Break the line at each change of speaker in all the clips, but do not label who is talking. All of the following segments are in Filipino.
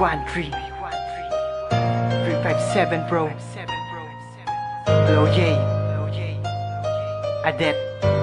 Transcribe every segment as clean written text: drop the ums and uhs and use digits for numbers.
313 357 bro. LOJ Adet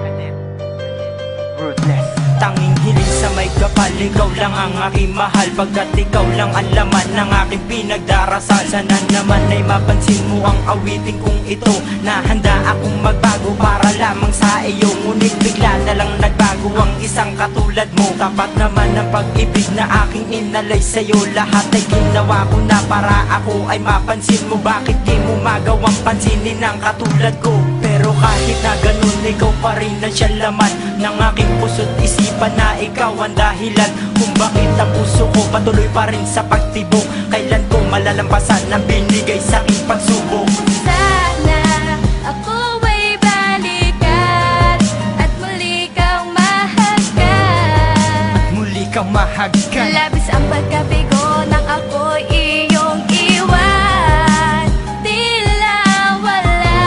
Ruthless.
Tanging hiling sa may kapal, ikaw lang ang aking mahal. Pagkat ikaw lang ang laman ng aking pinagdarasal. Sana naman ay mapansin mo ang awitin kong ito, na handa akong magbago para lamang sa iyo. Ngunit bigla na lang nagbago ang isang katulad mo. Tapat naman ang pag-ibig na aking inalay sa'yo. Lahat ay ginawa ko na para ako ay mapansin mo. Bakit di mo magawang pansinin ang katulad ko? Pero kahit na ganun, ikaw pa rin ang siya laman ng aking puso't isipan, na ikaw ang dahilan kung bakit ang puso ko patuloy pa rin sa pagtibok. Kailan ko malalampasan ang binigay sa aking pagsubok?
Sana ako ay balikan at muli kang mahagkan.
At muli kang mahagkan.
Labis ang pagkabigo nang ako'y iyong iwan. Tila wala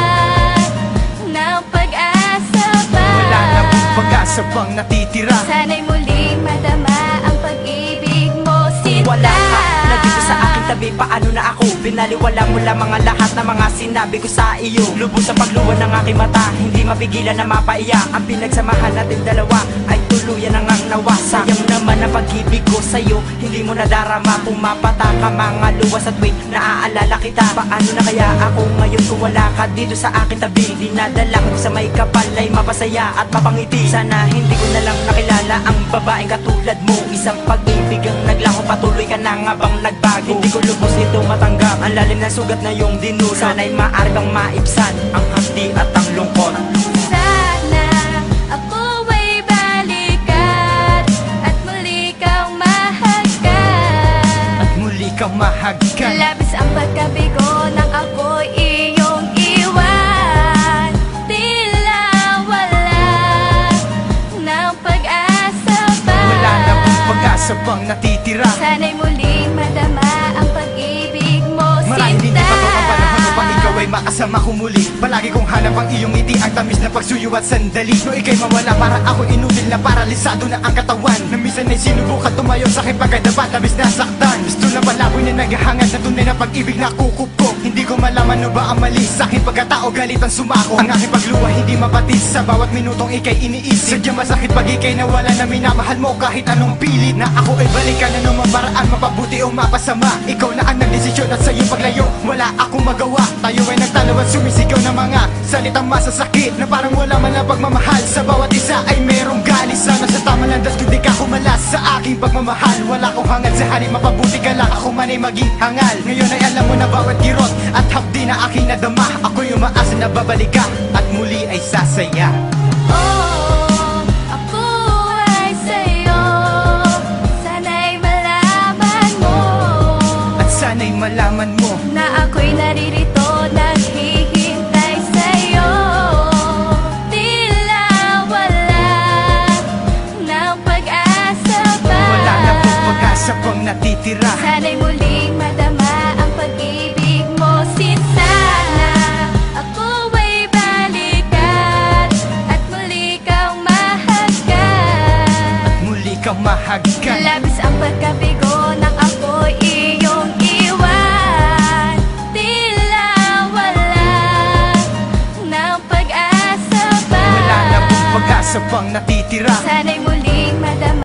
ng pag-asa pa.
Wala na pong pag-asa pang natitira.
Sana'y muling madama ang pag-ibig mo, sinta.
Wala ka na dito sa aking tabi, paano na ako? Binaliwala mo lang mga lahat na mga sinabi ko sa iyo. Lubos sa pagluwan ng aking mata, hindi mapigilan na mapaiyak. Ang pinagsamahan natin dalawa ay tuluyan ang nawa. Sayang naman ang pag-ibig ko sa'yo, hindi mo nadarama. Pumapata ka mga luwas at wait, naaalala kita. Paano na kaya ako ngayon kung wala ka dito sa aking tabi? Dinadala ko sa may kapal ay mapasaya at mapangiti. Sana hindi ko na lang nakilala ang babaeng katulad mo. Isang pag-ibig ang naglaho, patuloy ka na nga bang nagbago? Hindi ko lubos ito matanggap, ang lalim na sugat na yung dinulot. Sana'y maaari kang maibsan ang hapdi at ang lungkot.
Sana ako ay balikan at muli kang mahagkan.
At muli kang mahagkan.
Labis ang pagkabigo nang ako'y iyong iwan. Tila wala ng pag-asa pa.
Wala na pong pag-asa pang natitira.
Sana'y muling madama ang pag-ibig mo,
Marahil hindi
sinta.
pa to ang panahon upang ikaw ay makasama ko muli. Palagi kong hanap ang iyong ngiti, ang tamis na pagsuyo at sandali. No ika'y mawala, para ako inutil na paralisado na ang katawan. Na minsan ay sinubukan tumayo sa aking pagkadapat, labis na saktan. Gusto na palaboy na naghahangad na tunay na pag-ibig na kukup ko. Hindi ko malaman no ba ang mali sa aking pagkatao, galit ang sumako. Ang aking pagluwa hindi mapatis, sa bawat minutong ika'y iniisip. Sadyang masakit pag ika'y nawala na minamahal mo kahit anong pilit. Na ako ay balikan anumang paraan, mapabuti o mapasama. Ikaw na ang nagdesisyon at sa iyong paglayo wala akong magawa. Tayo ay nagtalo at sumisigaw ng mga salitang masasakit, na parang wala man ang pagmamahal. Sa bawat isa ay merong galis. Sana sa tama landas kundi ka kumalas sa aking pagmamahal. Wala akong hangad sa hari, mapabuti ka lang, ako man ay maging hangal. Ngayon ay alam mo na bawat kirot at hapdi na aking nadama. Ako'y umaasa na babalik ka at muli ay sasaya.
Oh, ako ay sa'yo. Sana'y malaman mo
At sana'y malaman mo
na ako'y naririto, naghihintay sa'yo. Tila wala ng pag-asa pa.
wala na pong pag-asa pang natitira.
Sana'y muling madama ang pag-ibig mo, sinta. Ako ay balikan at muli kang mahagkan.
Muli kang mahagkan.
Labis ang pagkabigo nang ako'y iyong iwan. Tila wala ng pag-asa pa.
Wala na pong pag-asa pang natitira.
Sana'y muling madama